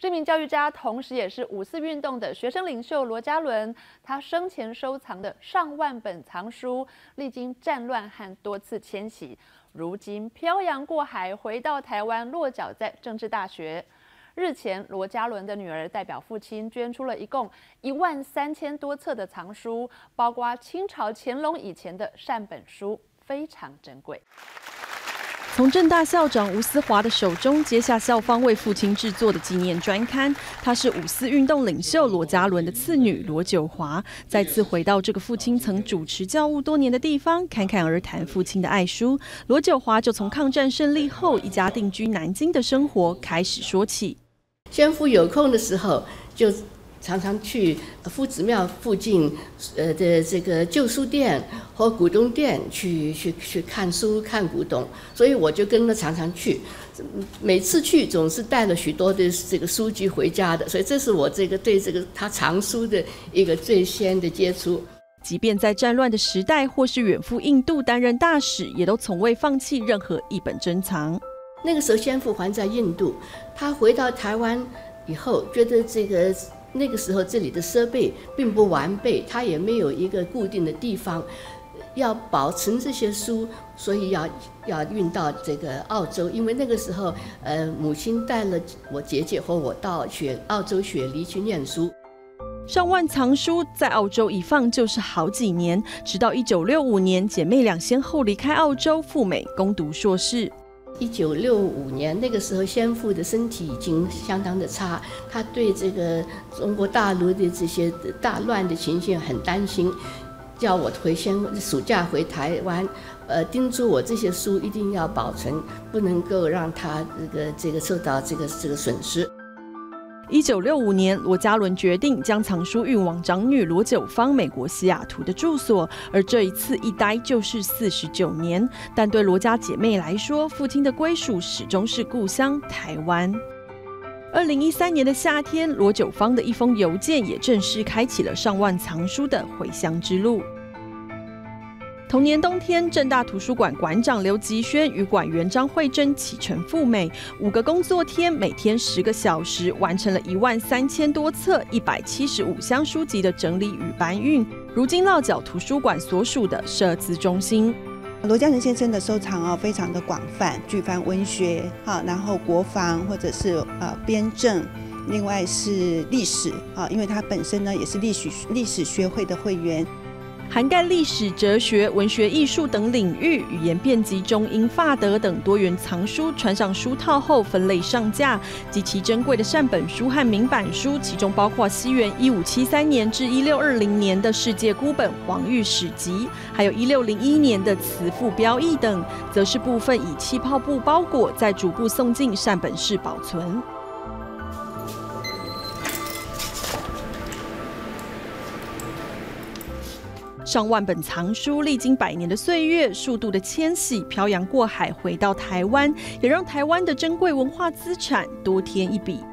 这名教育家同时也是五四运动的学生领袖罗家伦，他生前收藏的上万本藏书，历经战乱和多次迁徙，如今漂洋过海回到台湾，落脚在政治大学。日前，罗家伦的女儿代表父亲捐出了一共13000多册的藏书，包括清朝乾隆以前的善本书，非常珍贵。 从政大校长吴思华的手中接下校方为父亲制作的纪念专刊，她是五四运动领袖罗家伦的次女罗九华，再次回到这个父亲曾主持教务多年的地方，侃侃而谈父亲的爱书。罗九华就从抗战胜利后一家定居南京的生活开始说起。 先父有空的时候，就常常去夫子庙附近的这个旧书店或古董店去看书看古董，所以我就跟他常常去，每次去总是带了许多的这个书籍回家的，所以这是我这个对这个他藏书的一个最先的接触。 即便在战乱的时代，或是远赴印度担任大使，也都从未放弃任何一本珍藏。 那个时候先父还在印度，他回到台湾以后，觉得那个时候这里的设备并不完备，他也没有一个固定的地方要保存这些书，所以要运到这个澳洲。因为那个时候母亲带了我姐姐和我到澳洲雪梨去念书。 上万藏书在澳洲一放就是好几年，直到1965年，姐妹俩先后离开澳洲赴美攻读硕士。 1965年那个时候，先父的身体已经相当的差，他对这个中国大陆的这些大乱的情形很担心，叫我暑假回台湾，叮嘱我这些书一定要保存，不能够让他这个受到这个损失。 1965年，罗家伦决定将藏书运往长女罗九芳美国西雅图的住所，而这一次一待就是49年。但对罗家姐妹来说，父亲的归属始终是故乡台湾。2013年的夏天，罗九芳的一封邮件也正式开启了上万藏书的回乡之路。同年冬天，政大图书馆馆长刘吉轩与馆员张慧珍启程赴美，5个工作天，每天10个小时，完成了13000多册、175箱书籍的整理与搬运，如今落脚图书馆所属的社资中心。 罗家伦先生的收藏非常的广泛，巨帆文学然后国防或者是编政，另外是历史因为他本身呢也是历史学会的会员。 涵盖历史、哲学、文学、艺术等领域，语言遍及中英法德等多元藏书，穿上书套后分类上架，极其珍贵的善本书和明版书，其中包括西元1573年至1620年的世界孤本《王玉史籍》，还有1601年的词赋标义等，则是部分以气泡布包裹，再逐步送进善本室保存。上万本藏书历经100年的岁月，数度的迁徙，漂洋过海回到台湾，也让台湾的珍贵文化资产多添一笔。